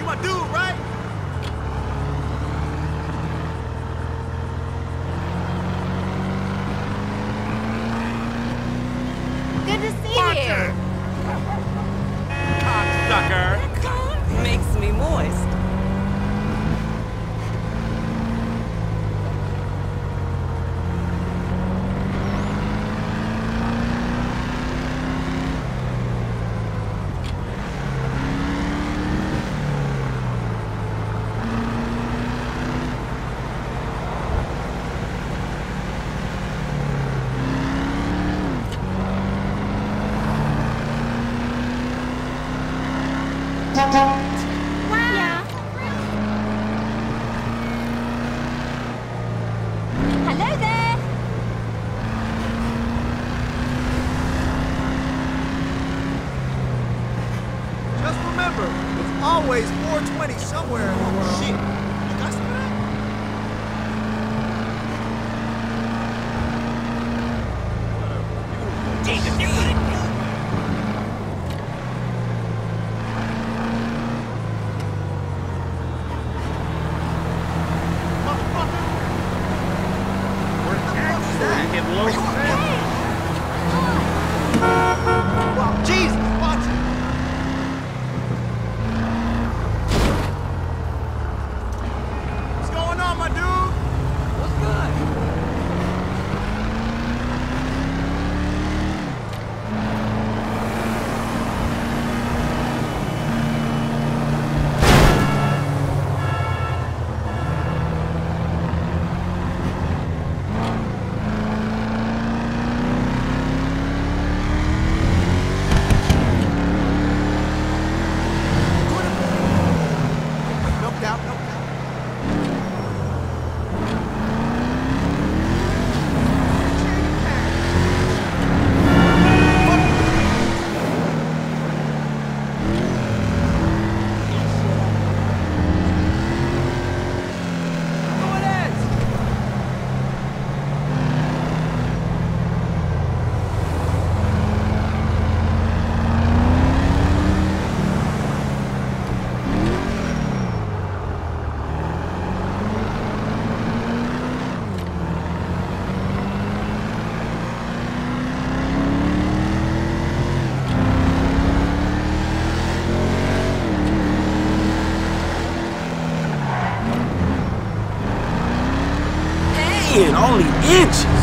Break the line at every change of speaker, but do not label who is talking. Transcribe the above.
You my dude, right?
Good to see you.
Cocksucker.
Makes me moist.
Yeah. Hello there.
Just remember, it's always 420 somewhere in the world. Shit. You got some of that? Jesus, you got it. Jesus, watch it! What's going on, my dude? What's good? No doubt, no doubt. Who it is?
In only inches.